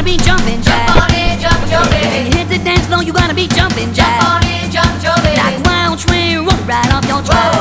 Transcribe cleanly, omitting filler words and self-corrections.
be jumping jack. Jump on it, jump it. When you hit the dance floor, you gotta be jumping jack. Jump on it, jump it. Like a wild train, roll right off your track.